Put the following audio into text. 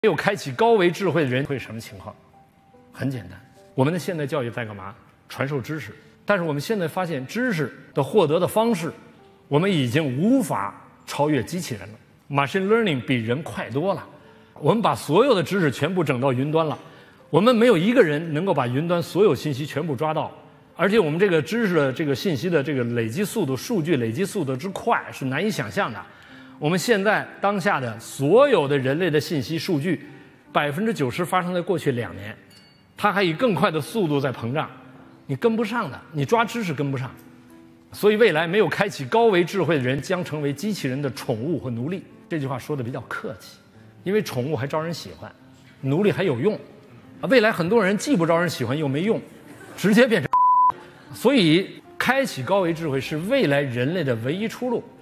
没有开启高维智慧的人会什么情况？很简单，我们的现代教育在干嘛？传授知识。但是我们现在发现，知识的获得的方式，我们已经无法超越机器人了。Machine learning 比人快多了。我们把所有的知识全部整到云端了，我们没有一个人能够把云端所有信息全部抓到，而且我们这个知识的这个信息的这个累积速度、数据累积速度之快是难以想象的。我们现在当下的所有的人类的信息数据，90%发生在过去2年，它还以更快的速度在膨胀，你跟不上的，你抓知识跟不上。所以未来没有开启高维智慧的人将成为机器人的宠物和奴隶。这句话说的比较客气，因为宠物还招人喜欢，奴隶还有用。未来很多人既不招人喜欢又没用，直接变成。所以开启高维智慧是未来人类的唯一出路。